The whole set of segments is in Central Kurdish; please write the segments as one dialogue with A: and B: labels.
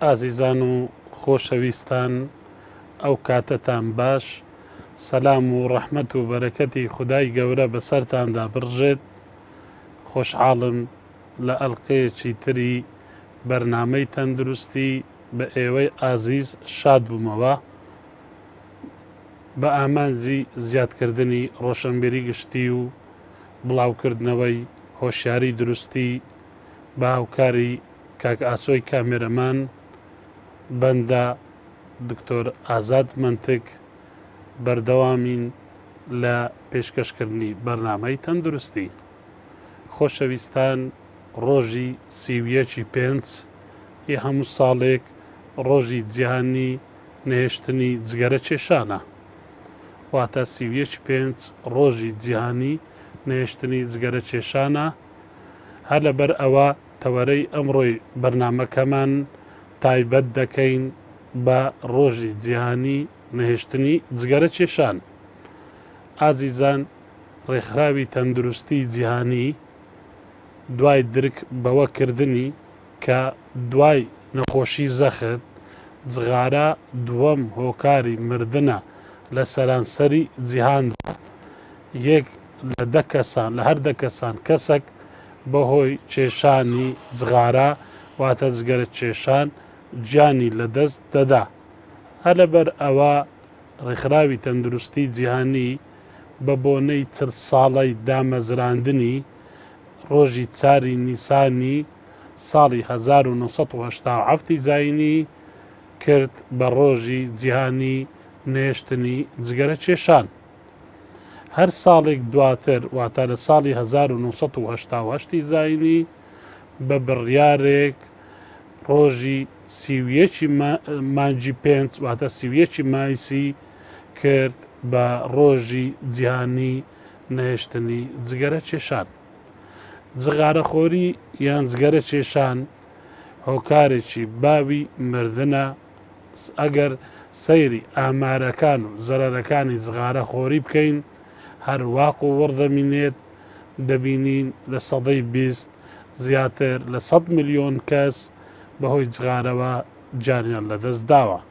A: ئازیزان و خۆشەویستان، ئەو کاتەتان باش. سەلام و ڕەحمەت و بەرەکەتی خودای گەورە بەسەرتاندا بڕژێت. خۆشحاڵم لە ئەڵقەیەکی تری بەرنامەی تەندروستی بە ئێوەی ئازیز شاد بوومەوە بە ئامانجی زیادکردنی ڕۆشنبیری گشتی و بڵاوکردنەوەی هۆشیاری دروستی بە هاوکاری کاک ئاسۆی کامێرەمان بەندە دکتۆر ئازاد منتک بەردەوامین لە پێشکەشکردنی بەرنامەی تەندروستی. خۆشەویستان، ڕۆژی 31 ی هەموو ساڵێک ڕۆژی جیهانی نەهێشتنی جگەرە کێشانە، واتە 31 ڕۆژی جیهانی نەهێشتنی جگەرە کێشانە. هەر لەبەر ئەوە تەوەرەی ئەمڕۆی بەرنامەکەمان تایبەت دەکەین بە ڕۆژی جیهانی نەهێشتنی جگەرە کێشان. ئازیزان، ڕێکخراوی تەندروستی جیهانی دوای درک بەوە کردنی کە دوای نەخۆشی زەخت جغارە دووەم هۆکاری مردنە لە سەرانسەری جیهاندا، یەک لە 10 کەسان لە هەر 10 کەسان کەسێک بەهۆی کێشانی جغارە واتە جگەرە کێشان گیانی لەدەست دەدا. هەر لەبەر ئەوە ڕێکخراوی تەندروستی جیهانی بە بۆنەی 40 ساڵەی دامەزراندنی ڕۆژی 4 نیسانی ساڵی 1970 زاینی کرد بە ڕۆژی جیهانی نێشتنی جگەرە کێشان. هەر ساڵێک دواتر واتە لە ساڵی 1970 زاینی بە بڕیارێک ڕۆژی 31 مانگی 5 واتە 31 مایسی کرد بە ڕۆژی جیهانی نەهێشتنی جگەرە کێشان. جغارەخۆری یان جگەرە کێشان هۆکارێکی باوی مردنە. ئەگەر سەیری ئامارەکان و زەرەرەکانی جغارەخۆری بکەین، هەر واق و وەردەمینێت دەبینین لە سەدەی 20 زیاتر لە 100 ملیۆن کەس بەهۆی جغارەوە گیانیان لەدەست داوە.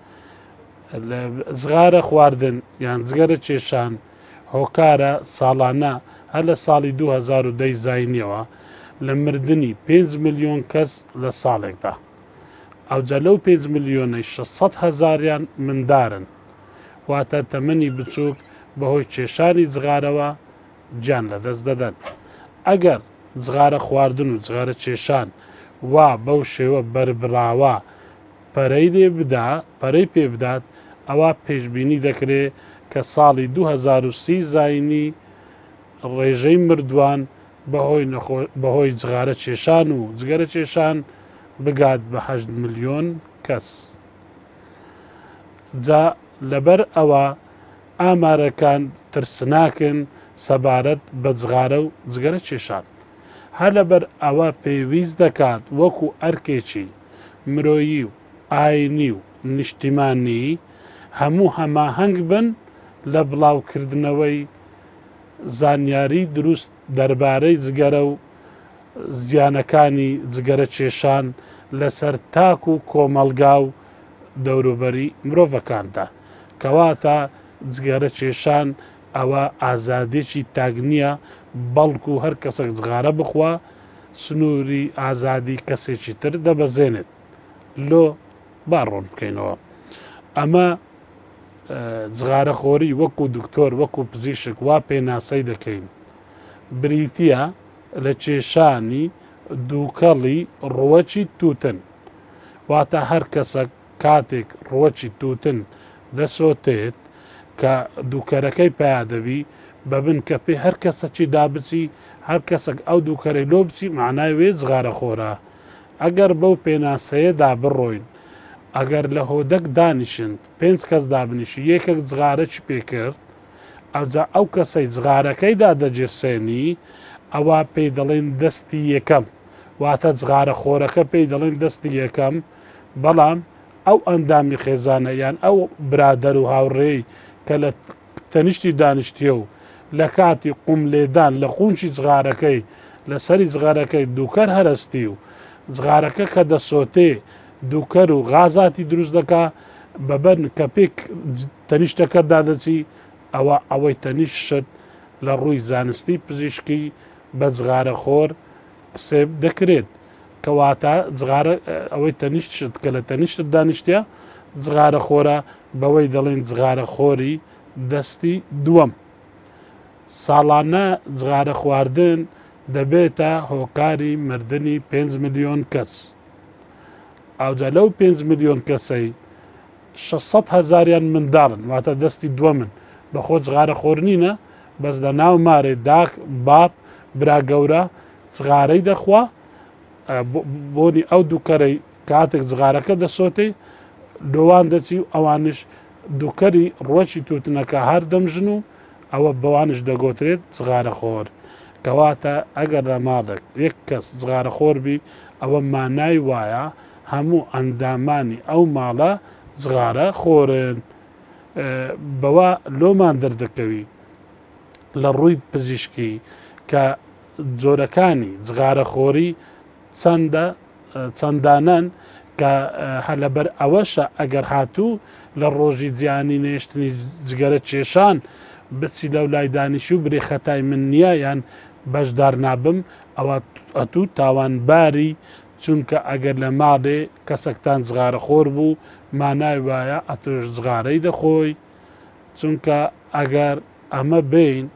A: جغارە خواردن یان جگەرە کێشان هۆکارە ساڵانە هەر لە ساڵی 2010 زاینیەوە لە مردنی 5 ملیۆن کەس لە ساڵێکدا. ئەوجا لەو 5 ملیۆنەی 600,000یان مندارن، واتە تەمەنی بچووک بەهۆی کێشانی جغارەوە گیان لەدەست دەدەن. ئەگەر جغارە خواردن و جغارە کێشان وا بەو شێوە بەربراوە پەرەی پێ بدات، ئەوە پێشبینی دەکرێت کە ساڵی 2030 زاینی ڕێژەی مردووان بەهۆی جغارە کێشان و جگەرە کێشان بگات بە 8 ملیۆن کەس. جا لەبەر ئەوە ئامارەکان ترسناکن سەبارەت بە جغارە و جگەرە کێشان. هەر لەبەر ئەوە پێویست دەکات وەکو ئەرکێکی مرۆیی و ئاینی و نیشتیمانی هەموو هەماهەنگ بن لە بڵاوکردنەوەی زانیاری دروست دەربارەی جگەرە و زیانەکانی جگەرە کێشان لەسەر تاک و کۆمەلگا و دەوروبەری مرۆڤەکاندا. کەواتە جگەرە کێشان ئەوە ئازادێکی تاک نییە، بەڵکو هەر کەسێک جغارە بخوا سنووری ئازادی کەسێکی تر دەبەزێنێت. لۆ باڕۆن بکەینەوە. ئەمە جغارەخۆری وەکو دکتۆر وەکو پزیشک وا پێناسەی دەکەین بریتیە لە کێشانی دووکەڵی ڕووەکی تووتن، واتە هەر کەسێک کاتێک ڕووەکی تووتن دەسۆتێت کە دووکەرەکەی پایدەبی بەبن کە پێ هەر کەسەکی دابچی هەر کەسێک ئەو دووکەرەی لۆ بچی معنای وێ جغارەخۆرە. ئەگەر بەو پێناسەیەدا بڕۆین، ئەگەر لە هۆدەک دانیشن 5 کەس دابنیشی یەکێک جغارەی پێکرد، ئەوجا ئەو کەسەی جغارەکەیدا دەجرسێنی ئەوە پێی دەڵێن دەستی یەکەم، واتە جغارەخۆرەکە پێی دەڵێن دەستی یەکەم. بەڵام ئەو ئەندامی خێزانە یان ئەو برادەر و هاوڕێی کە لە تەنیشتی دانیشتیە و لە کاتی قوم لێدان لە قونچی جغارەکەی لەسەری جغارەکەی دووکەر هەرستی و جغارەکە کە دەسۆتێ دووکەر و غازاتی دروست دەکا بەبەر کە پێک تەنیشتەکەتدا دەچی ئەوە ئەوەی تەنیشت لە ڕووی زانستی پزیشکی بە جغارەخۆر سێب دەکرێت کەواتە ئەوەی تەنیشت کە لە تەنیشت دانیشتە جغارەخۆرە بەوەی دەڵێن جغارەخۆری دەستی دووەم. ساڵانە جغارە خواردن دەبێتە هۆکاری مردنی 5 ملیۆن کەس. ئەوجا لەو 5 ملیۆن کەسەی 600,000یان منداڵن واتە دەستی دووەمن بەخۆ جغارە خۆر نینە بەس لە ناو مارێ داک باب برا گەورە جغارەی دەخوا بۆنی ئەو دووکەرەی کاتێک جغارەکە دەسۆتێ دۆوان دەچی و ئەوانش دووکەری ڕۆکی تووتنەکە هەر دەمژن و ئەوە بەوانش دەگۆترێت جغارە خۆر. کەواتە ئەگەر لە ماڵێک یەک کەس جغارە خۆربی ئەوە مانای وایە هەموو ئەندامانی ئەو ماڵە جغارە خۆرن. بەوە لۆمان دەردەکەوی لە ڕووی پزیشکی کە جۆرەکانی جغارە خۆری چەندانەن کە هەلەبەر ئەوەشە ئەگەر هاتوو لە ڕۆژی جیانی نێشتنی جگەرە کێشان بچی لەو لای دانیشی و برێ خەتای من نییە یان بەشدار نابم ئەوە ئەتوو تاوانباری چونکە ئەگەر لە ماڵێ کەسێکتان جغارە خۆر بوو مانای وایە ئەتۆش جغارەی دەخۆی چونکە ئەگەر ئەمە بین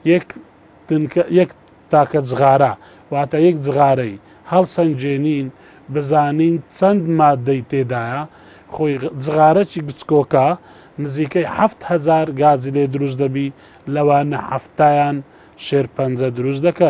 A: یەک تاکە جغارە واتە یەک جغارەی هەڵسەنجێنین بزانین چەند مادەی تێدایە خۆی جغارەی گچکۆکە نزیکەی 7,000 گازی لێ دروست دەبی لەوانە هەفتایان شێرپەنجە دروست دەکەن.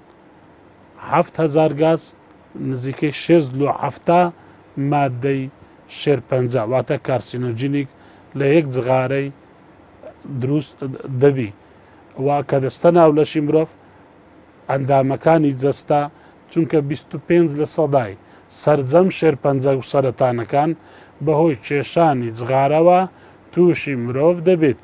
A: 7,000 گاز نزیکەی 6 مادەی شێرپەنجە واتە کارسینۆجینیک لە یەک جغارەی دروست دەبی. وا کە دەستە ناو لەشی مرۆڤ ئەندامەکانی جەستە چونکە 25% سەرجەم شێرپەنجە و سەرەتانەکان بەهۆی کێشانی جغارەوە تووشی مرۆڤ دەبێت.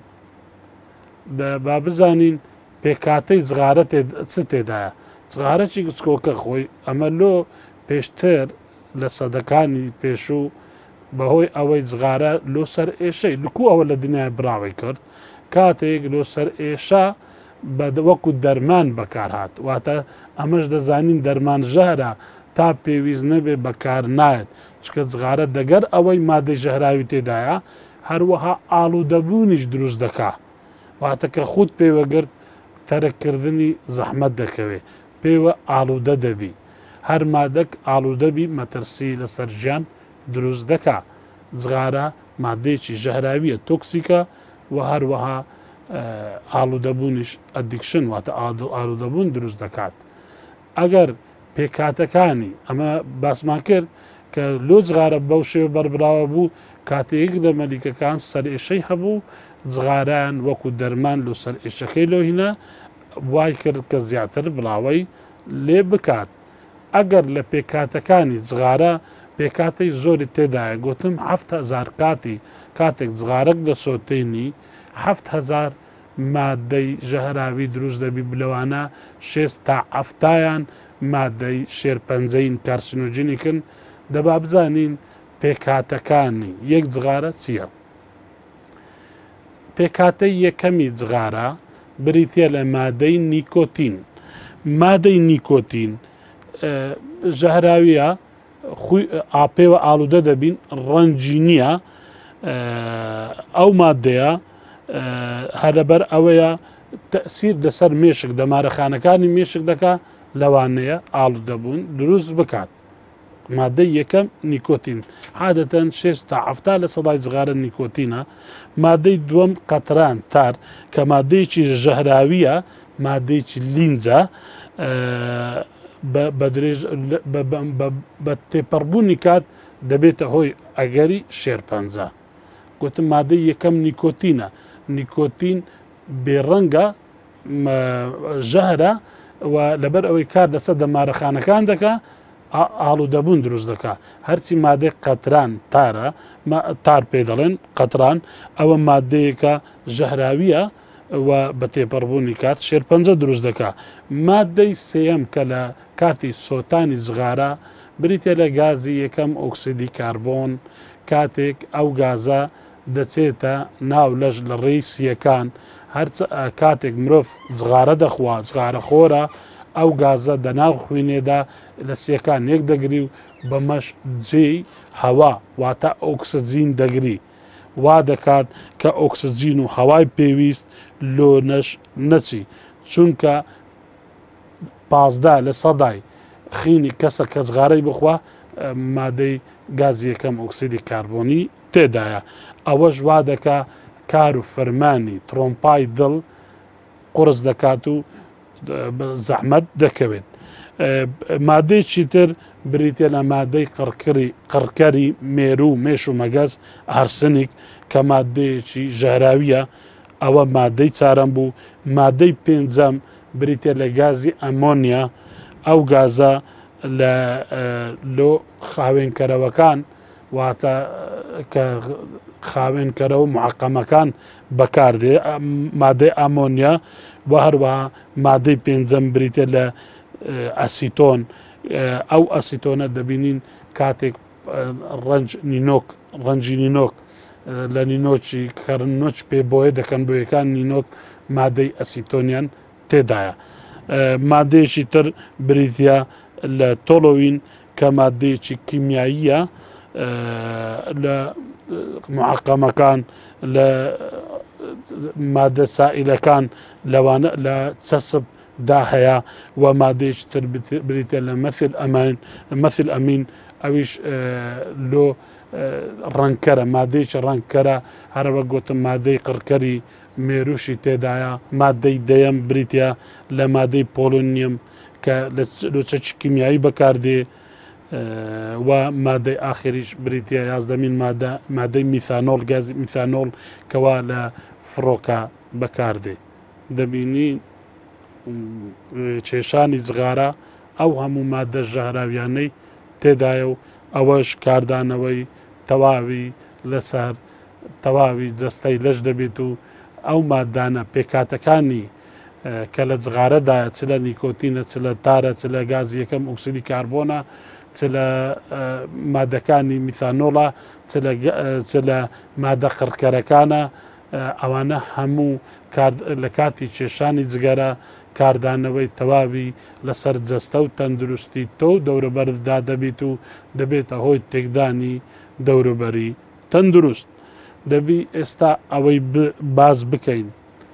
A: با بزانین پێکاتەی جغارە چ تێدایە جغارەی گچکۆکە خۆی ئەمە لۆ پێشتر لە سەدەکانی پێشوو بەهۆی ئەوەی جغارە لۆ سەر ئێشەی لکو ئەوە لە دنیای براوی کرد کاتێک لۆ سەر ئێشە وەکو دەرمان بەکارهات واتە ئەمەش دەزانین دەرمان ژەهرە تا پێویست نەبێ بەکار نایەت چکە جغارە دەگەر ئەوەی مادەی ژەهراوی تێدایە هەروەها ئاڵوودەبوونیش دروست دەکا واتە کە خود پێوەگرت تەرەکردنی زەحمەت دەکەوێت پێوە ئاڵوودە دەبی هەر مادەک ئاڵوودەبی مەترسی لەسەر ژیان دروست دەکا. جغارە مادەیەکی ژەهراویە تۆکسیکە و هەروەها ئاڵوودەبوونیش ئەدیکشن واتە ئاڵوودەبوون دروست دەکات. ئەگەر پێکاتەکانی ئەمە باسمان کرد کە لۆ جغارە بەو شێوە بەربراوە بوو کاتێک لە مەلیکەکان سەر ئێشەی هەبوو جغاران وەکو دەرمان لۆ سەر ئێشەکەی لۆهینە وای کرد کە زیاتر بڵاوەی لێ بکات. ئەگەر لە پێکاتەکانی جغارە پێکاتەی زۆری تێدایە گوتم 7,000 کاتێک جغارەك دەسۆتێنی 7,000 مادەی ژەهراوی دروست دەبی بلەوانە 6 تا 7یان مادەی شێرپەنجەین کارسینۆجینیکن. دەبا بزانین پێکاتەکانی یەک جغارە چییە؟ پێکاتەی یەکەمی جغارە بریتە لە مادەی نیکۆتین. مادەی نیکۆتین ژەهراویە ئاپێوە ئاڵوودە دەبین ڕەنجی نییە ئەو مادەیە هەرەبەر ئەوەیە تەسیر لەسەر مێشک دەمارەخانەکانی مێشک دەکا لەوانەیە ئاڵوودەبوون دروست بکات. مادەی یەکەم نیکۆتین عادەتەن 6 تا 7 لە سەدای جغارە نیکۆتینە. مادەی دووەم قەتران تار کە مادەیەکی ژەهراویە مادەیەکی لینجە بە تێپەڕبوونی کات دەبێتە هۆی ئەگەری شێرپەنجە. گوتم مادەی یەکەم نیکۆتینە. نیکۆتین بێڕەنگە ژەهرە و لەبەر ئەوەی کار لەسەر دەمارەخانەکان دەکا ئاڵوودەبوون دروست دەکا. هەرچی مادەی قەتران تارە تار پێ دەڵێن قەتران ئەوە مادەیەکە ژەهراویە و بە تێپەڕبوونی کات شێرپەنجە دروست دەکا. مادەی سێەم کە لە کاتی سۆتانی جغارە بریتە لە گازی یەکەم ئۆکسیدی کاربۆن کاتێک ئەو گازە دەچێتە ناو لەش لە ڕێی سیەکان هەر کاتێک مرۆڤ جغارە دەخوا جغارە خۆرە ئەو گازە دەناو خوێنێدا لە سیەکان یەک دەگری و بەمەش جێی هەوا واتە ئۆکسجین دەگری وا دەکات کە ئۆکسجین و هەوای پێویست لۆ نەش نەچی چونکە 15 لە سەدای خینی کەسە کە جغارەی بخوا مادەی گازی یەکەم ئۆکسیدی کاربۆنی تێدایە ئەوەش وا دەکا کار و فەرمانی ترۆمپای دڵ قرس دەکات و زەحمەت دەکەوێت مادەیەکی تر بریتە لە مادەی قڕکەری مێرو و مێش و مەگەز ئارسنیک کە مادەیەکی ژەهراویە ئەوە مادەی چارەم بوو مادەی پێنجەم بریتە لە گازی ئەمۆنیا ئەو گازە لۆ خاوێنکەرەوەکان واتە کە خاوێنکەرەوە معقەمەکان بەکاردێ مادەی ئامۆنیا و هەروەها مادەی پێنجەم بریتە لە ئەسیتۆن ئەو ئەسیتۆنە دەبینین کاتێک ڕەنجی نینۆک لە نینۆکی کەرنۆچ پێ بۆیە دەکەن بۆ یەکان نینۆک مادەی ئەسیتۆنیان تێدایە مادەیەکی تر بریتە لە تۆڵۆوین کە مادەیەکی کیمیاییە لە معقەمەکان لە مادە سائیلەکان لەوانە لە چەسب دا هەیە و مادەیەکی تر بریتە لە مەثل ئەمین ئەویش لۆ ڕەنکەرە مادەیەکی ڕەنکەرە هەرەوە گوتم مادەی قڕکەری مێروشی تێدایە مادەی دەیەم بریتە لە مادەی پۆلۆنیەم کە لە چەکی کیمیایی بەکاردێ و مادەی ئاخریش بریتە یازدەمین مادەی میثانۆل گازی میثانۆل کەوا لە فڕۆکە بەکاردێ دەبینی کێشانی جغارە ئەو هەموو مادە ژەهراویانەی تێدایە و ئەوەش کاردانەوەی تەواوی لەسەر تەواوی جەستەی لەش دەبێت و ئەو مادانە پێکاتەکانی کە لە جغارەدایە چ لە نیکۆتینە چ لە تارە چ لە گازی یەکەم ئۆکسیدی کاربۆنە چ لە مادەکانی میثانۆڵە چ لە مادە قڕکەرەکانە ئەوانە هەموو لە کاتی کێشانی جگەرە کاردانەوەی تەواوی لەسەر جەستە و تەندروستی تۆ دەوروبەردا دەبێت و دەبێتە هۆی تێکدانی دەوروبەری تەندروست دەبی ئێستا ئەوەی باز بکەین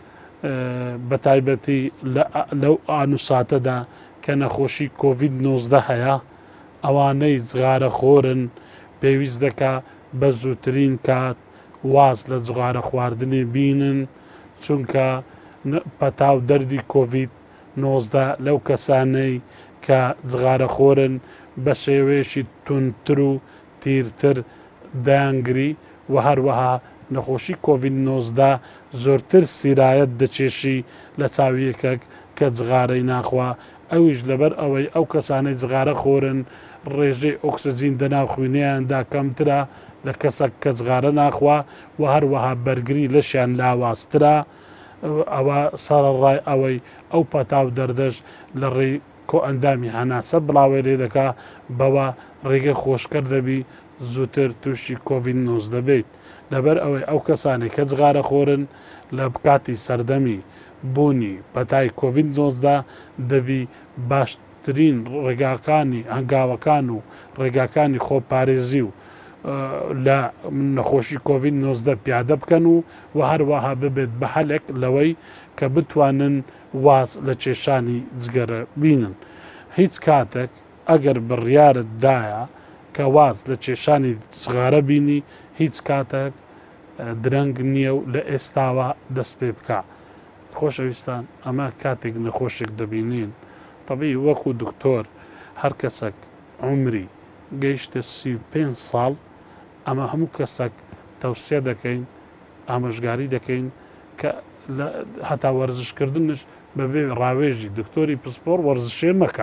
A: بە تایبەتی لەو ئانوساتەدا کە نەخۆشی کۆڤید 19 هەیە ئەوانەی جغارە خۆرن پێویست دەکا بە زووترین کات واز لە جغارە خواردنێ بینن چونکە پەتاو دەردی کۆڤید 19 لەو کەسانەی کە جغارە خۆرن بە شێوەیەشی تونتر و تیرتر دەیانگری و هەروەها نەخۆشی کۆڤید 19 زۆرتر سیرایەت دەچێشی لە چاویەکەک کە جغارەی ناخوا ئەویش لەبەر ئەوەی ئەو کەسانەی جغارە خۆرن ڕێژەی ئۆکسجین دەناو خوێنەیاندا کەمترە لە کەسێک کە جغارە ناخوا و هەروەها بەرگری لەشیان لاوازترە ئەوە سەرڕای ئەوەی ئەو پەتاو دەردەش لە ڕێی کۆئەندامی هەناسە بڵاوێ لێ دەکا بەوە ڕێگە خۆشکەر دەبی زووتر تووشی کۆڤید 19 دەبێت لەبەر ئەوەی ئەو کەسانی کە جغارە خۆرن لە کاتی سەردەمی بوونی پەتای کۆڤید 19 دەبی باشترین ڕێگاکانی هەنگاوەکان و ڕێگاکانی خۆپارێزی و لە نەخۆشی کۆڤید 19 پیادە بکەن و هەروەها ببێت بە هەلێک لەوەی کە بتوانن واز لە کێشانی جگەرە بینن هیچ کاتێک ئەگەر بڕیارت دایە کە واز لە کێشانی جغارە بینی هیچ کاتێک درەنگ نییە و لە ئێستاوە دەست پێ بکە خۆشەویستان ئەمە کاتێک نەخۆشێک دەبینین طبیعی وەکو دکتۆر هەر کەسێک عمری گەیشتە 35 ساڵ ئەمە هەموو کەسێک تەوسیە دەکەین ئامۆژگاری دەکەین کە هەتا وەرزشکردنش بەبێ ڕاوێژی دکتۆری پسپۆر وەرزشێ مەکە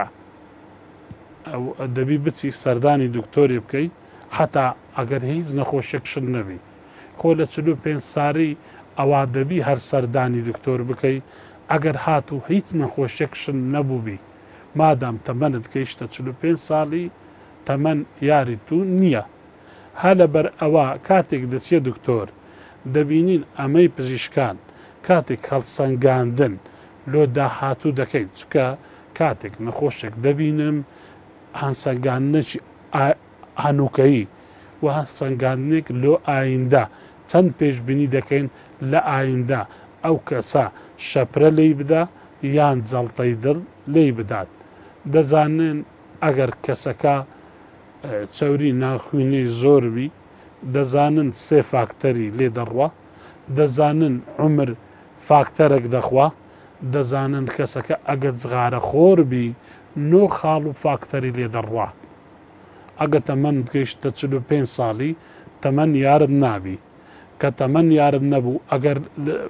A: دەبی بچی سەردانی دکتۆری بکەی حتا ئەگەر هیچ نەخۆشیەکشت نەبی خۆ لە 45 ساڵی ئەوا دەبی هەر سەردانی دکتۆر بکەی ئەگەر هاتوو هیچ نەخۆشیەکشت نەبووبی مادام تەمەنت گەیشتە 45 ساڵی تەمەەن یاری تو نییە. هە لەبەر ئەوە کاتێک دەچێت دکتۆر دەبینین ئەمەی پزیشکان کاتێک هەڵسەنگاندن لۆ داهاتوو دەکەیت چکە کاتێک نەخۆشێک دەبینم هەنسەنگاندنێکی هەنووکەیی و هەنسەنگاندنێک لۆ ئایندا چەند پێشبینی دەکەین لە ئایندا ئەو کەسە شەپرە لی بدا یان جەڵتەی دڵ لی بدات. دەزانن ئەگەر کەسەکە چەوری ناخوێنەی زۆربی دەزانن سێ فاکتەری لێ دەڕوا، دەزانن عمر فاکتەرێک دەخوا، دەزانن کەسەکە ئەگە جغارە خۆربی نۆ خاڵ و فاکتەری لێ دەڕوا. ئەگە تەمەند گەیشتە 45 ساڵی تەمەەن یارت نابی، کە تەمەەن یارت نەبوو ئەگەر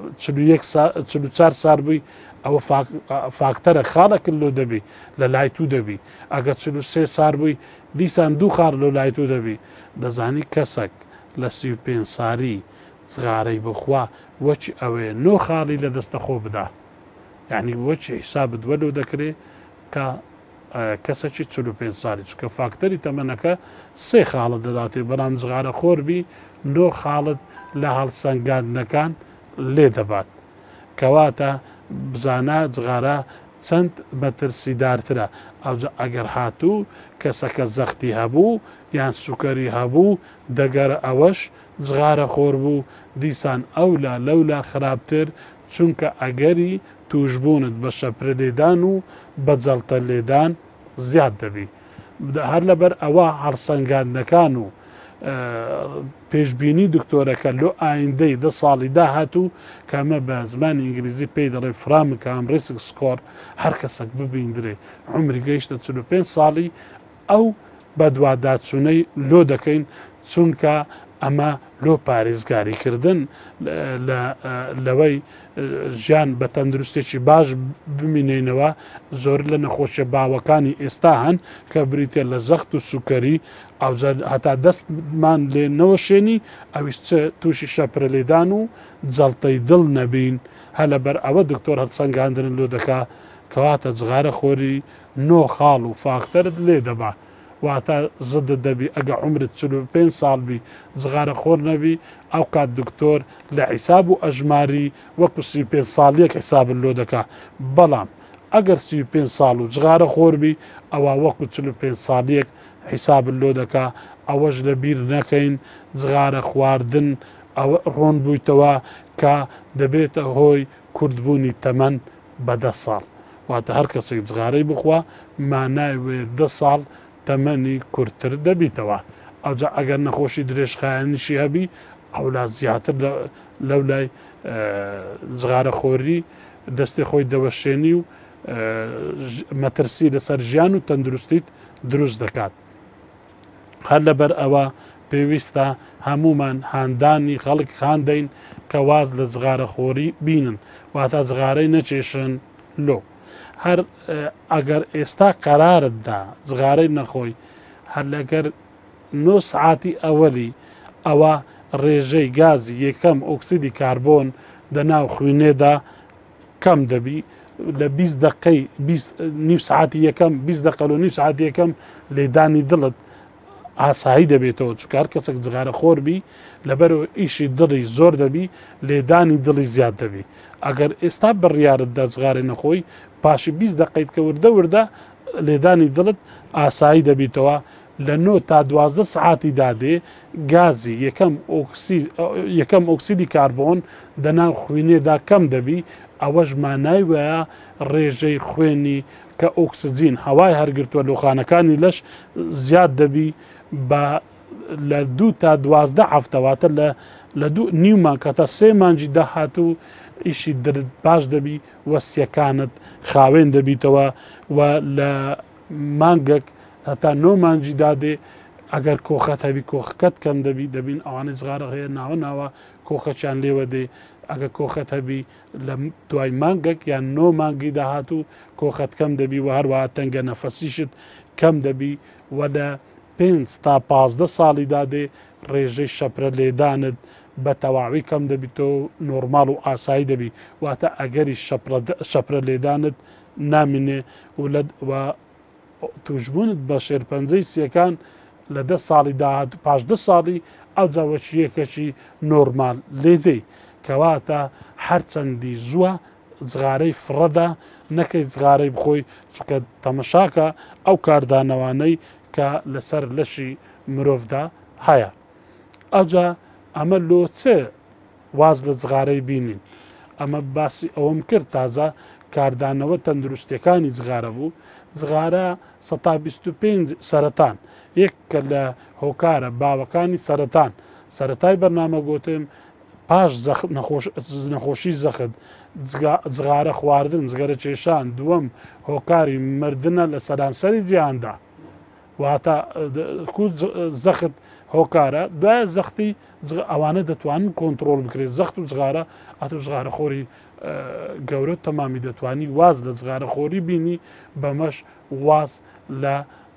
A: 44 سال بووی ئەوە فاکتەرە خاڵەکرد لۆ دەبی لە لای تو دەبی، ئەگە 43 سال بووی دیسان دوو خاڵ لۆ لای تو دەبی. دەزانی کەسێک لە 35 ساڵی جغارەی بخوا وەچی ئەوەیە نۆ خاڵی لە دەستە خۆ بدا، یعنی وەچی حیسابت وەلو دەکرێت کە کەسێکی 45 ساڵی چکە فاکتەری تەمەنەکە سێ خاڵت دەداتێ، بەڵام جغارە خۆربی نۆ خاڵت لە هەڵسەنگاندنەکان لێ دەبات. کەواتە بزانە جغارە چەند مەترسیدارترە. ئەوجا ئەگەر هاتوو کەسەکە زەختی هەبوو یان سوکەری هەبوو دەگەرە ئەوەش جغارە خۆر بوو دیسان ئەولا لەولا خراپتر، چونکە ئەگەری توشبوونت بە شەپرە لێدان و بە جەڵتە لێدان زیاد دەبی. هەر لەبەر ئەوە هەڵسەنگاندنەکان و پێشبینی دکتۆرەکە لۆ ئایندەی 10 ساڵی داهاتوو کەمە بە زمانی ئینگلیزی پێی دەڵێ فرامکام ریسک سکۆر، هەر کەسێک ببیندرێ عمری گەیشتە 45 ساڵی ئەو بە دوواداچوونەی لۆ دەکەین، چونکە ئەمە لۆ پارێزگاریکردن لەوەی ژیان بە تەندروستێکی باش بمینێنەوە. زۆر لە نەخۆشیە باوەکانی ئێستا هەن کە بریتە لە زەخت و سوکەری ئەو هەتا دەستمان لێ نەوەشێنی ئەویش تووشی شەپرە لێدان و جەڵتەی دڵ نەبین. هە لەبەر ئەوە دکتۆر هەڵسەنگاندن لۆ دەکا کەواتە جغارە خۆری نۆ خاڵ و فاکتەرت لێ دەبا، واتە زدت دەبی. ئەگە عمرت 45 ساڵ بی جغارە خۆر نەبی ئەو کات دکتۆر لە حیساب و ئەژماری وەکو 35 ساڵیەک حیسابن لۆ دەکا. بەڵام ئەگەر 35 ساڵ و جغارە خۆربی ئەوە وەکو 45 ساڵیەک حیسابن لۆ دەکا. ئەوەش لە بیر نەکەین جغارە خواردن ئەوە ڕۆن بوویتەوە کە دەبێتە هۆی کوردبوونی تەمەەن بە 10 ساڵ. واتە هەر کەسێک جغارەی بخوا مانایوێ 10 ساڵ تەمەنی کورتتر دەبیتەوە. ئەوجا ئەگەر نەخۆشی درێژخایەنیشی هەبی ئەولا زیاتر لەو لای جغارە خۆری دەستی خۆی دەوەشێنی و مەترسی لەسەر ژیان و تەندروستیت دروست دەکات. هەر لەبەر ئەوە پێویستە هەمومان هاندانی خەڵک خاندەین کە واز لە جغارە خۆری بینن، واتە جغارەی نەچێشن لۆ. هەر ئەگەر ئێستا قەرارتدا جغارەی نەخۆی هەر لەگەر 9 سعاتی ئەوەلی ئەوە ڕێژەی گازی یەکەم ئۆکسیدی کاربۆن دەناو خوێنێدا کەم دەبی لە 20 دقەی نیو سعاتی یەکەم 20 دقە و نیو سعاتی یەکەم لێدانی دڵت ئاسایی دەبێتەوە، چکار کەسێک جغارە خۆربی لەبەرەوە ئیشی دڵی زۆر دەبی لێدانی دڵی زیاد دەبی. ئەگەر ئێستا بڕیارتدا جغارەی نەخۆی پاشی 20 دقەیت کە وردە وردە لێدانی دڵت ئاسایی دەبیتەوە. لە 9 تا 12 سعاتی دادێ گازی یەکەم ئۆکسیدی کاربۆن دەناو خوێنێدا کەم دەبی. ئەوەش مانای وایە ڕێژەی خوێنی کە ئۆکسجین هەوای هەرگرتووە لۆخانەکانی لەش زیاد دەبی بە لە 2 تا 12 هەفتەواتە لە نیو مانگ کە تا 3 مانجی داهاتوو ئیشی درت باش دەبی وەسیەکانت خاوێن دەبیتەوە و لە مانگێک هەتا 9 مانجی دادێ ئەگەر کۆخەت هەبی کۆخەکەت کەم دەبی. دەبین ئەوانەی جغارە هەیە ناوە ناوە کۆخەچیان لێوە دێ. ئەگە کۆخەت هەبی لە دوای مانگێک یان 9 مانگی داهاتوو کۆخەت کەم دەبی و هەروەها تەنگە نەفەسیشت کەم دەبی و لە 5 تا 15 ساڵی دادێ ڕێژەی شەپرە لێدانت بە تەواوی کەم دەبیتەوە نۆرماڵ و ئاسایی دەبی. واتە ئەگەری شەپرە لێدانت نامینێ و توشبوونت بە شێرپەنجەی سیەکان لە 10 ساڵی داهات پاش 10 ساڵی ئەو جاوەچیەکەشی نۆرمال لێدەی کەواتە هەرچەندی زووە جغارەی فڕەدا نەکەی جغارەی بخۆی چکە تەمەشاکە ئەو کاردانەوانەی کە لەسەر لەشی مرۆڤدا هەیە. ئەوجا ئەمە لۆ چێ واز لە جغارەی بینین ئەمە باسی ئەوەم کرد تازە کاردانەوە تەندروستیەکانی جغارە بوو. جغارە 125 سەرەتان یەک کە لە هۆکارە باوەکانی سەرەتان سەرەتای بەرنامە گوتم پاش نەخۆشی زەخت جغارە خواردن جگەرە کێشان دووەم هۆکاری مردنە لە سەرانسەری جیهاندا واتە زەخت هۆکارە دوای زەختی ئەوانە دەتوانن کۆنتترۆل بکرێت زەخت و جغارە ئەتو جغارە خۆری گەورە تەمامی دەتوانی واز لە جغارە خۆری بینی بەمەش واز لە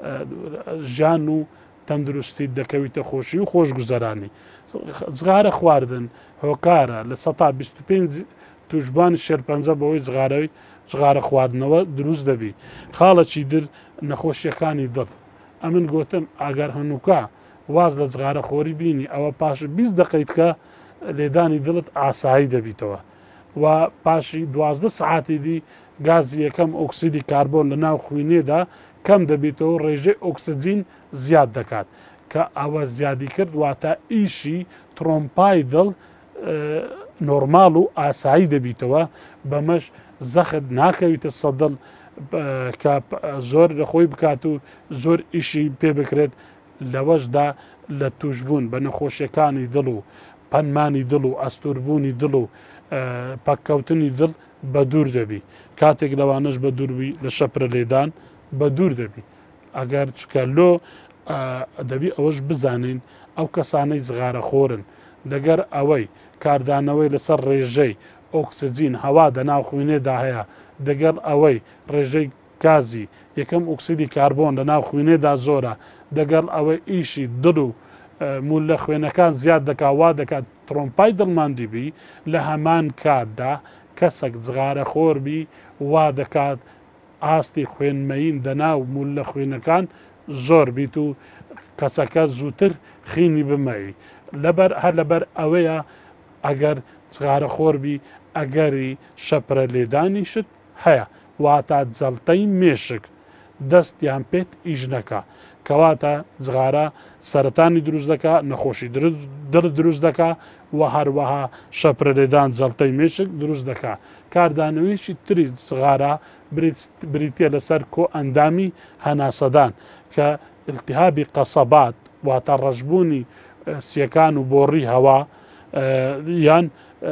A: ژیان و تەندروستی دەکەویتە خۆشی و خۆشگوزەرانی. جغارە خواردن هۆکارە لە 125 توشبانی شێرپەنجە بەوەی جغارە خواردنەوە دروست دەبی. خاڵەکی در نەخۆشیەکانی دڵ ئەمن گوتم ئاگەر هەنووکە واز لە جغارە خۆری بینی ئەوە پاش 20 دقەیت کە لێدانی دڵت ئاسایی دەبیتەوە و پاشی 12 سعاتی دی گازی یەکەم ئۆکسیدی کاربۆن لە ناو خوینێدا کەم دەبێتەوە ڕێژەی ئۆکسسیجین زیاد دەکات کە ئەوە زیادی کرد واتە ئیشی ترۆمپای دڵ نۆرمال و ئاسایی دەبیتەوە بەمەش زەخت ناکەویتە سەدڵ کە زۆر لە خۆی بکات و زۆر ئیشی پێ بکرێت لەوەشدا لە توشبوون بە نەخۆشیەکانی دڵ و پەنمانی دڵ و ئەستوربوونی دڵ و پەککەوتنی دڵ بە دوور دەبی کاتێک لەوانش بە دووربی لە شەپرە لێدان بە دوور دەبی ئەگەر چکە لۆ دەبی ئەوەش بزانین ئەو کەسانەی جغارە خۆرن دەگەر ئەوەی کاردانەوەی لەسەر ڕێژەی ئۆکسسیجین هەوا دەناو خوینێدا هەیە دەگەر ئەوەی ڕێژەی گازی یەکەم ئۆکسیدی کاربۆن لە ناو خوینێدا زۆرە دەگەڵ ئەوەی ئیشی دڵ و مول لە خوێنەکان زیاد دەکات وا دەکات ترۆمپای دڵماندیبی لە هەمان کاتدا کەسێک جغارە خۆربی وا دەکات ئاستی خوێنمەین دەناو مول لە خوێنەکان زۆر بیت و کەسەکە زووتر خینی بمەوی هەر لەبەر ئەوەیە ئەگەر جغارە خۆربی ئەگەری شەپرە لێدانیشت هەیە واتە جەڵتەی مێشک دەستیان پێت ئیش نەکە کەواتە جغارە سەرەتانی دروست دەکا نەخۆشی دڵ دروست دەکا و هەروەها شەپرە لێدان جەڵتەی مێشک دروست دەکا. کاردانەوەیەکی تری جغارە بریتە لەسەر کۆ ئەندامی هەناسەدان کە التیهابی قەسەبات واتە ڕەشبوونی سیەکان و بۆڕی هەوا یان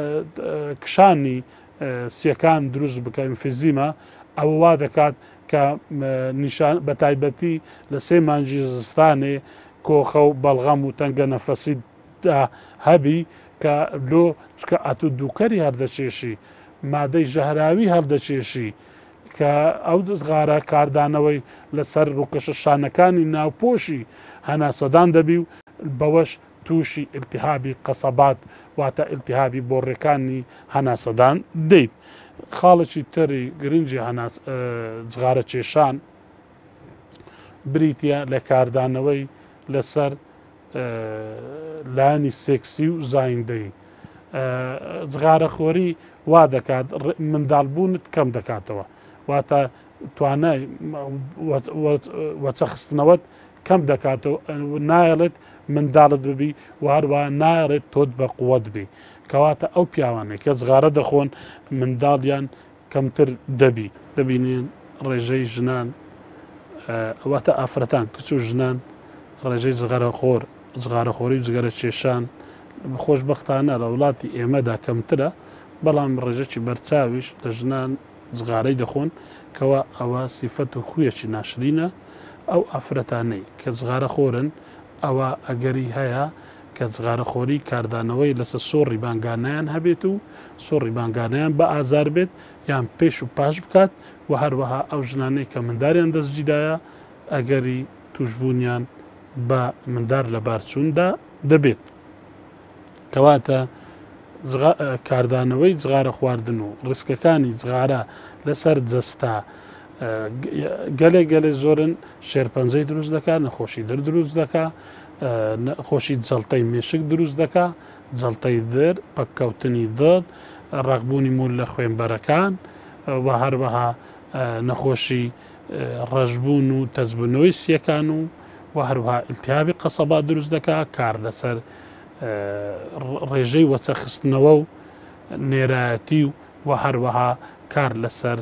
A: کشانی سیەکان دروست بکە ئەمفیزیمە ئەوە وا دەکات کە بە تایبەتی لە 3 مانگی زستانێ کۆخە و بەڵغەم و تەنگە نەفەسیدا هەبی کە لۆ چکە ئەتو دووکەری هەردەچێشی مادەی ژەهراوی هەڵدەچێشی کە ئەو جغارە کاردانەوەی لەسەر ڕووکەشە شانەکانی ناوپۆشی هەناسەدان دەبی و بەوەش تووشی التیهابی قەسەبات واتە التیهابی بۆڕێکانی هەناسەدان دەیت. خاڵێکی تری گرنگی جغارە کێشان بریتە لە کاردانەوەی لەسەر لایانی سێکسی و زایندەی جغارە خۆری وا دەکات منداڵبوونت کەم دەکاتەوە واتە توانای وەچەخستنەوەت کەم دەکاتەوە نایڵێت منداڵت ببی و هەروە نایڵێت تۆت بە قووەت بی کەواتە ئەو پیاوانەی کە جغارە دەخۆن منداڵیان کەمتر دەبی دەبینێن ڕێژەی ژنان ئەواتە ئافرەتان کچ و ژنان ڕێژەی جغارە خۆری و جگەرە کێشان خۆشبەختانە لە وڵاتی ئێمەدا کەمترە بەڵام ڕێژەی بەرچاویش لە ژنان جغارەی دەخۆن کەوا ئەوە سیفەت و خویەکی ناشرینە ئەو ئافرەتانەی کە جغارە خۆرن ئەوە ئەگەری هەیە کە جغارە خۆری کاردانەوەی لەسەر سۆڕی بانگانیان هەبێت و سۆڕی بانگانیان بە ئازار بێت یان پێش و پاش بکات و هەروەها ئەو ژنانەی کە منداریان دەستگیرایە ئەگەری توشبوونیان بە مندار لە بارچووندا دەبێت. کەواتە کاردانەوەی جغارە خواردن و ڕسکەکانی جغارە لەسەر جەستا گەلێ زۆرن شێرپەنجەی دروست دەکات، نەخۆشی دروست دەکات، خۆشی جەڵتەی مێشک دروست دەکات، جەڵتەی در، پەککەوتنی دڵ، ڕەغبوونی مول لە خوێنبەرەکان و هەروەها نەخۆشی ڕەشبوون و تەزبنەوەی سیەکان و هەروەها ئیلتیابی قەسەبات دروست دەکات، کار لەسەر ڕێژەی وەچەخستنەوە و نێرایەتی و هەروەها کار لەسەر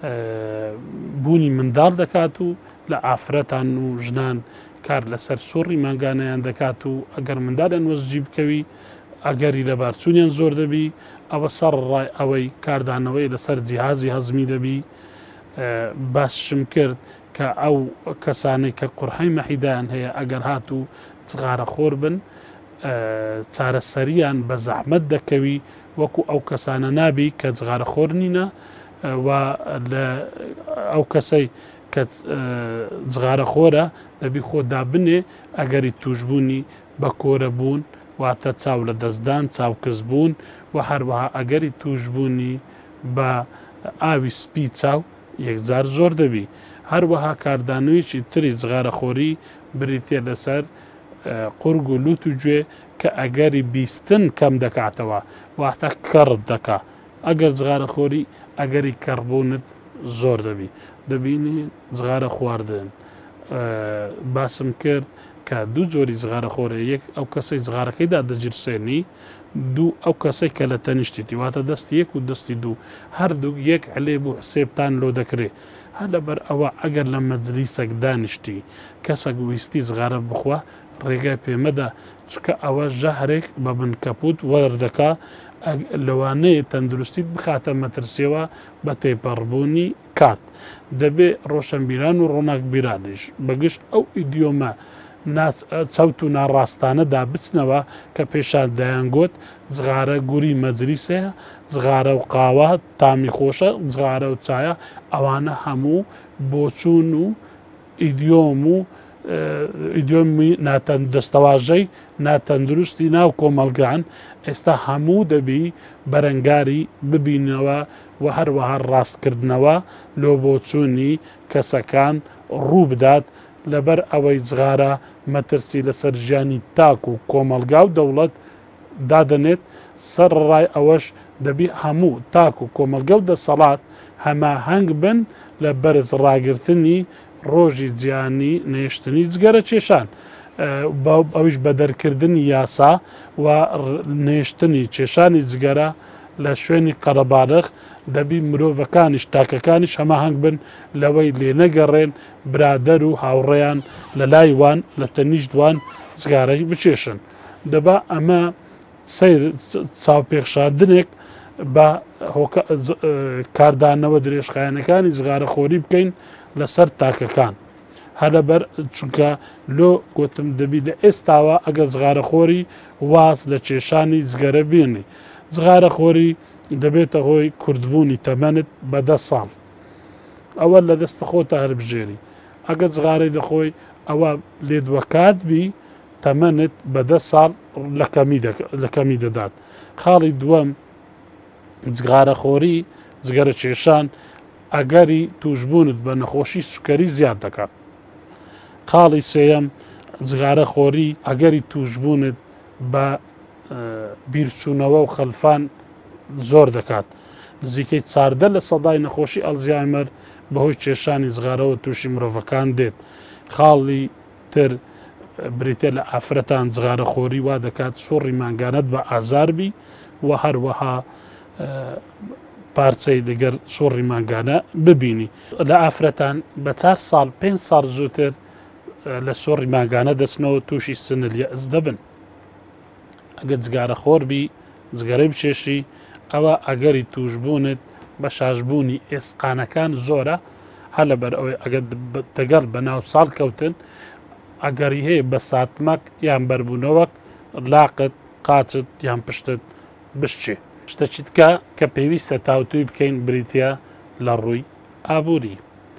A: بوونی منداڵ دەکات و لە ئافرەتان و ژنان کار لەسەر سۆڕی مانگانەیان دەکات و ئەگەر منداڵیان وەزجی بکەوی ئەگەری لە بارچوونیان زۆر دەبی ئەوە سەر ڕای ئەوەی کاردانەوەی لەسەر جیهازی هەزمی دەبی. باسشم کرد کە ئەو کەسانەی کە قورحەی مەحیدایان هەیە ئەگەر هات و جغارەخۆر بن چارەسەریان بە زەحمەت دەکەوی وەکو ئەو کەسانە نابی کە جغارەخۆر نینە و ئەو کەسەی کە جغارەخۆرە دەبی خۆ دابنێ ئەگەری توشبوونی بە کۆرە بوون واتە چاو لە دەستدان چاوکەس بوون و هەروەها ئەگەری توشبوونی بە ئاوی سپی چاو یەکجار زۆر دەبی. هەروەها کاردانەوەیکی تری جغارەخۆری بریتێ لەسەر قورگ و لوت و گوێ کە ئەگەری بیستن کەم دەکاتەوە واتە کەڕت دەکا. ئەگەر جغارەخۆری ئەگەری کەڕبوونت زۆر دەبی. دەبینی جغارە خواردن باسم کرد کە دوو جۆری جغارەخۆرە، یەک ئەو کەسەی جغارەکەیدا دەجرسێنی، دوو ئەو کەسەی کە لە تەنیشتی واتە دەستی یەک و دەستی دوو هەردوو یەک عەلێ بوو حسێبتان لۆ دەکرێت. هە لەبەر ئەوە ئەگەر لە مەجلیسێک دانیشتی کەسێک ویستی جغارە بخوا ڕێگای پێمەدا چکە ئەوە ژەهرێک بە بنکەپوت وەردەکا لەوانەیە تەندروستیت بخاتە مەترسیەوە بە تێپەڕبوونی کات. دەبێ ڕۆشنبیران و ڕۆناکبیرانیش بەگشت ئەو ئیدیۆمە چەوت و ناڕاستانەدا بچنەوە کە پێشان دەیانگوت جغارە گوری مەجلیسەیە، جغارە و قاوە تامی خۆشە، جغارە و چایە، ئەوانە هەموو بۆچوون و ئیدیۆم و ئیدیۆمی دەستەواژەی ناتەندروستی ناو کۆمەلگان ئێستا هەموو دەبی بەرەنگاری ببینەوە و هەروەها ڕاستکردنەوە لۆ بۆچوونی کەسەکان ڕوو بدات لەبەر ئەوەی جغارە مەترسی لەسەر ژیانی تاک و کۆمەلگا و دەوڵەت دادەنێت. سەر ڕای ئەوەش دەبی هەموو تاک و کۆمەلگە و دەسەڵات هەماهەنگ بن لە بەرز ڕاگررتنی ڕۆژی جیانی نێشتنی جگەرە کێشان، ئەویش بە دەرکردنی یاسا و نێشتنی کێشانی جگەرە لە شوێنی قەرەباڵغ دەبی مرۆڤەکانیش تاکەکانیش هەماهەنگ بن لەوەی لێ نەگەڕێن برادەر و هاوڕێیان لە لای وان لە تەنیشتوان جگارەی بچێشن. دەبا ئەمە چاوپێخشاندنێک بە کاردانەوە درێژخایەنەکانی جغارەخۆری بکەین لەسەر تاکەکان. هەلەبەر چونکە لۆ گوتم دەبی لە ئێستاوە ئەگە جغارەخۆری واز لە کێشانی جگەرە بێنی. جغارەخۆری دەبێتە هۆی کوردبوونی تەمەنت بە 10 ساڵ، ئەوە لە دەستە خۆتە هەربژێری. ئەگە جغارەی دەخۆی ئەوە لێدوەکات بی تەمەنت بە 10 ساڵ لە کەمی دەدات. خاڵی دووەم جغارەخۆری جگەرە کێشان ئەگەری توشبوونت بە نەخۆشی سوکەری زیاد دەکات. خاڵی سێیەم جغارەخۆری ئەگەری توشبوونت بە بیرچوونەوە و خەلفان زۆر دەکات. نزیکەی 14 لە سەدای نەخۆشی ئەلزایمەر بەهۆی کێشانی جغارەوە تووشی مرۆڤەکان دێت. خاڵی تر بریتێ لە ئافرەتان جغارەخۆری وا دەکات سۆڕی مانگانەت بە ئازاربی و هەروەها پارچەی دەگەر سۆڕی مانگانە ببینی. لە ئافرەتان بە 4 ساڵ 5 ساڵ زووتر لە سۆڕی مانگانە دەچنەوە تووشی سنلیەز دەبن. ئەگە جگارەخۆربی جگەرەی بچێشی ئەوە ئەگەری توشبوونت بە شاشبوونی ئێسقانەکان زۆرە، هە لەبەر ئەوەی ئەگەر دەگەڵ بە ناو ساڵ کەوتن ئەگەری هەیە بە ساتمەک یان بەربوونەوەک لاقت قاچت یان پشتت بشتێ. شتەچیتکە کە پێویستە تاوتوی بکەین بریتە لە ڕووی ئابووری.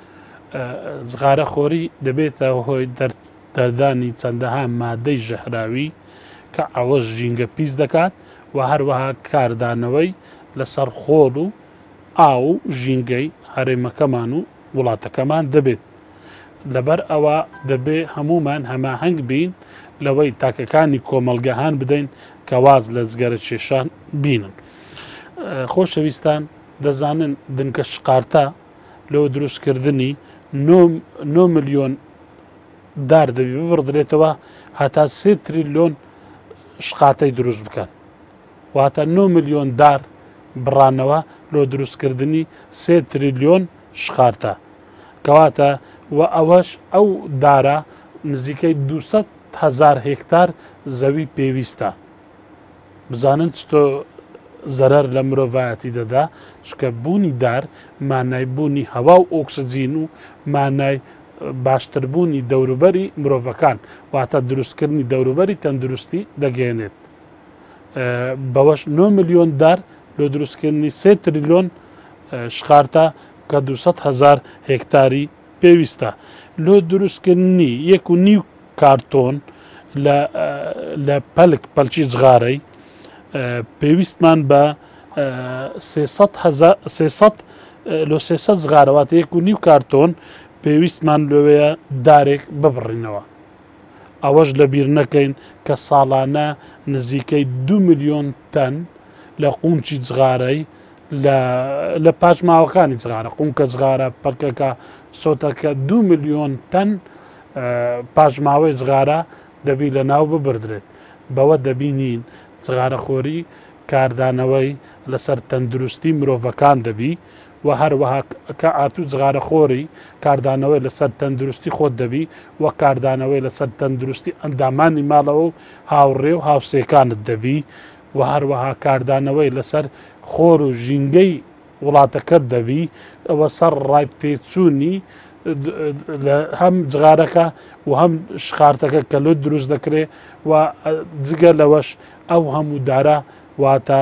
A: جغارەخۆری دەبێتە هۆی دەردانی چەندەها مادەی ژەهراوی کە ئەوە ژینگە پیس دەکات و هەروەها کاردانەوەی لەسەر خۆڵ و ئاو و ژینگەی هەرێمەکەمان و وڵاتەکەمان دەبێت لەبەر ئەوە دەبێ هەمومان هەماهەنگ بین لەوەی تاکەکانی کۆمەڵگەهان بدەین کە واز لە جگەرە کێشان بینن. خۆشەویستان دەزانن دنکە شقارتە لەوە دروستکردنی 9 ملیۆن دار دەبی ببڕدرێتەوە هەتا 3 تریلیۆن شقاتەی دروست بکەن واتە 9 ملیۆن دار بڕانەوە لۆ دروستکردنی 3 تریلیۆن شقارتە کەواتە و ئەوەش ئەو دارە نزیکەی 200,000 هێکتار زەوی پێویستە بزانن چتۆ زەرەر لە مرۆڤایەتی دەدا چکە بوونی دار مانای بوونی هەوا و ئۆکسجین و مانای باشتربوونی دەوروبەری مرۆڤەکان واتە دروستکردنی دەوروبەری تەندروستی دەگەێنێت بەوەش 9 ملیۆن دار لۆ دروستکردنی 3 تریلیۆن شقارتە کە 200,000 هێکتاری پێویستە لۆ دروستکردنی 1.5 کارتۆن لە پەلکی جغارەی پێویستمان بە 300 جغارەواتە 1.5 کارتۆن پێویستمان لەوەیە دارێک ببڕینەوە ئەوەش لەبیر نەکەین کە ساڵانە نزیکەی 2 ملیۆن تەن لە قونچی جغارەی لە پاشماوەکانی جغارە قونکە جغارە پەرکەکە سۆتەکە 2 ملیۆن تەن پاشماوەی جغارە دەبی لە ناو ببردرێت بەوە دەبینین جغارەخۆری کاردانەوەی لەسەر تەندروستی مرۆڤەکان دەبی و هەروەها کە ئاتوو جغارەخۆری کاردانەوەی لەسەر تەندروستی خۆت دەبی وە کاردانەوەی لەسەر تەندروستی ئەندامانی ماڵەوە و هاوڕێ و هاوسێکانت دەبی و هەروەها کاردانەوەی لەسەر خۆر و ژینگەی وڵاتەکەت دەبی ئەوە سەر ڕای تێچوونی هەم جغارەکە و هەم شقارتەکە کە لۆ دروست دەکرێت و جگە لەوەش ئەو هەموو دارە واتە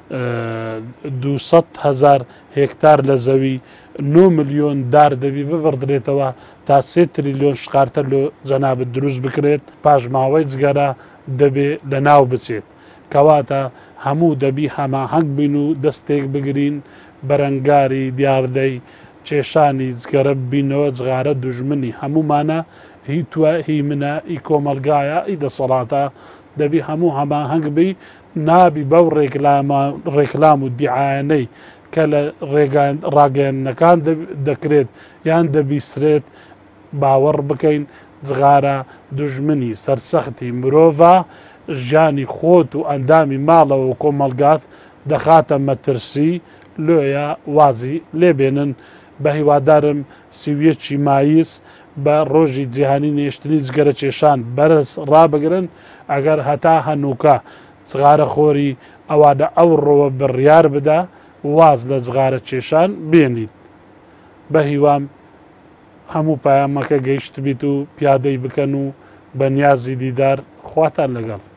A: 200,000 هێکتار لە زەوی 9 ملیۆن دار دەبی ببڕدرێتەوە تا 3 تریلیۆن شقارتە لۆ جەنابەت دروست بکرێت پاشماوەی جگەرە دەبێ لە ناو بچێت کەواتە هەموو دەبی هەماهەنگ بین و دەستێک بگرین بەرەنگاری دیاردەی کێشانی جگەرە بینەوە جغارە دوژمنی هەمومانە هی توە هی منە ئی کۆمەلگایە ئی دەسەڵاتە دەبی هەموو هەماهەنگ بی نابی بەو ڕێکلام و دیعاەنەی کە لە ڕاگەیاندنەکان دەکرێت یان دەبیسترێت باوەڕ بکەین جغارە دوژمنی سەرسەختی مرۆڤە ژیانی خۆت و ئەندامی ماڵەوە و کۆمەلگات دەخاتە مەترسی لۆیە وازی لێبێنن بە هیوادارم 30 مایس بە ڕۆژی جیهانی نێشتنی جگەرە کێشان بەرز ڕابگرن ئەگەر هەتا هەنووکە جغارەخۆری ئەوانە ئەو ڕۆوە بڕیار بدە واز لە جغارە کێشان بێنیت بە هیوام هەموو پایامەکە گەیشت بیت و پیادەی بکەن و بەنیازی دیدار خواتان لەگەڵ